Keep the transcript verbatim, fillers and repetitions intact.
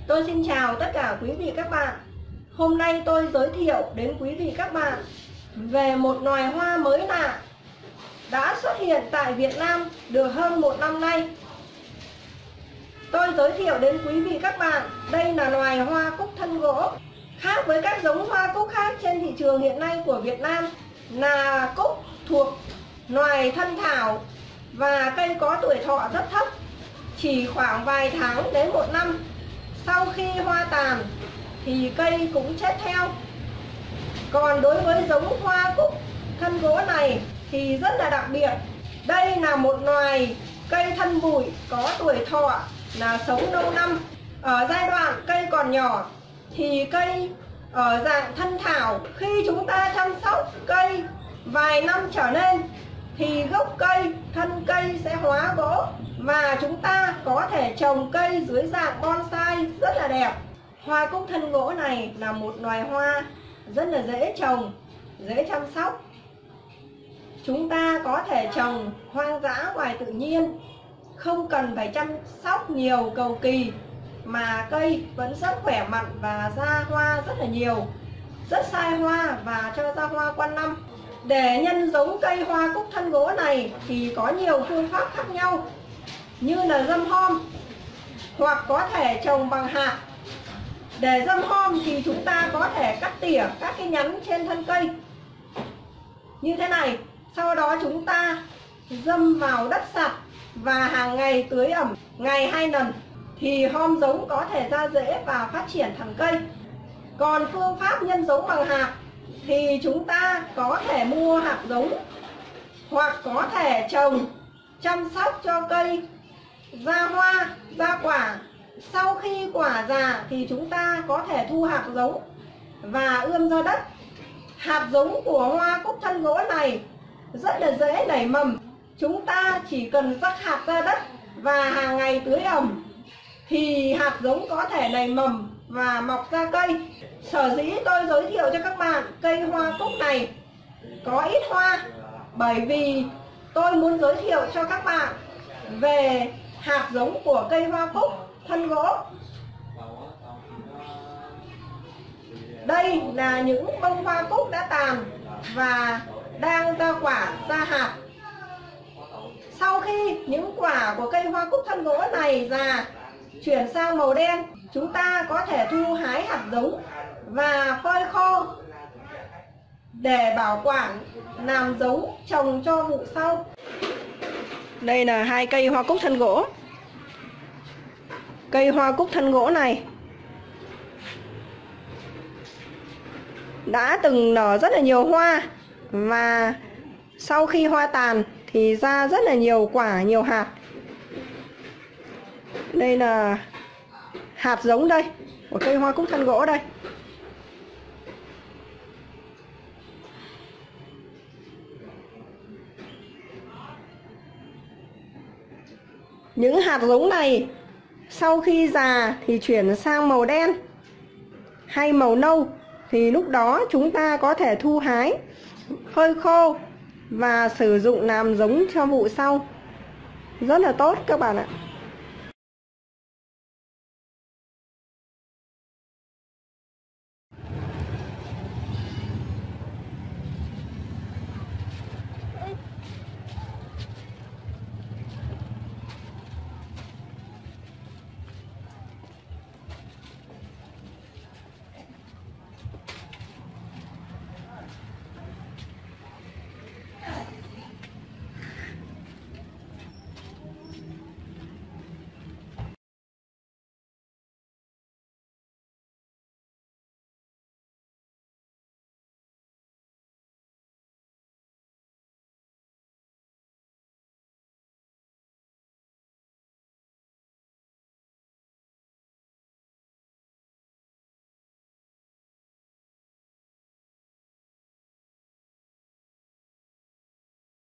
Tôi xin chào tất cả quý vị các bạn. Hôm nay tôi giới thiệu đến quý vị các bạn về một loài hoa mới lạ đã xuất hiện tại Việt Nam được hơn một năm nay. Tôi giới thiệu đến quý vị các bạn, đây là loài hoa cúc thân gỗ. Khác với các giống hoa cúc khác trên thị trường hiện nay của Việt Nam là cúc thuộc loài thân thảo và cây có tuổi thọ rất thấp, chỉ khoảng vài tháng đến một năm. Sau khi hoa tàn thì cây cũng chết theo. Còn đối với giống hoa cúc thân gỗ này thì rất là đặc biệt. Đây là một loài cây thân bụi có tuổi thọ là sống lâu năm. Ở giai đoạn cây còn nhỏ thì cây ở dạng thân thảo, khi chúng ta chăm sóc cây vài năm trở lên thì gốc cây, thân cây sẽ hóa gỗ và chúng ta có thể trồng cây dưới dạng bonsai rất là đẹp. Hoa cúc thân gỗ này là một loài hoa rất là dễ trồng, dễ chăm sóc. Chúng ta có thể trồng hoang dã ngoài tự nhiên, không cần phải chăm sóc nhiều cầu kỳ mà cây vẫn rất khỏe mạnh và ra hoa rất là nhiều, rất sai hoa và cho ra hoa quanh năm. Để nhân giống cây hoa cúc thân gỗ này thì có nhiều phương pháp khác nhau, như là dâm hôm hoặc có thể trồng bằng hạt. Để dâm hôm thì chúng ta có thể cắt tỉa các cái nhánh trên thân cây như thế này, sau đó chúng ta dâm vào đất sạch và hàng ngày tưới ẩm ngày hai lần thì hôm giống có thể ra rễ và phát triển thành cây. Còn phương pháp nhân giống bằng hạt thì chúng ta có thể mua hạt giống hoặc có thể trồng, chăm sóc cho cây ra hoa, ra quả. Sau khi quả già thì chúng ta có thể thu hạt giống và ươm ra đất. Hạt giống của hoa cúc thân gỗ này rất là dễ nảy mầm. Chúng ta chỉ cần rắc hạt ra đất và hàng ngày tưới ẩm thì hạt giống có thể nảy mầm và mọc ra cây. Sở dĩ tôi giới thiệu cho các bạn cây hoa cúc này có ít hoa, bởi vì tôi muốn giới thiệu cho các bạn về hạt giống của cây hoa cúc thân gỗ. Đây là những bông hoa cúc đã tàn và đang ra quả, ra hạt. Sau khi những quả của cây hoa cúc thân gỗ này già, chuyển sang màu đen, chúng ta có thể thu hái hạt giống và phơi khô để bảo quản, làm giống trồng cho vụ sau. Đây là hai cây hoa cúc thân gỗ. Cây hoa cúc thân gỗ này đã từng nở rất là nhiều hoa và sau khi hoa tàn thì ra rất là nhiều quả, nhiều hạt. Đây là hạt giống đây của cây hoa cúc thân gỗ đây. Những hạt giống này sau khi già thì chuyển sang màu đen hay màu nâu thì lúc đó chúng ta có thể thu hái, phơi khô và sử dụng làm giống cho vụ sau. Rất là tốt các bạn ạ.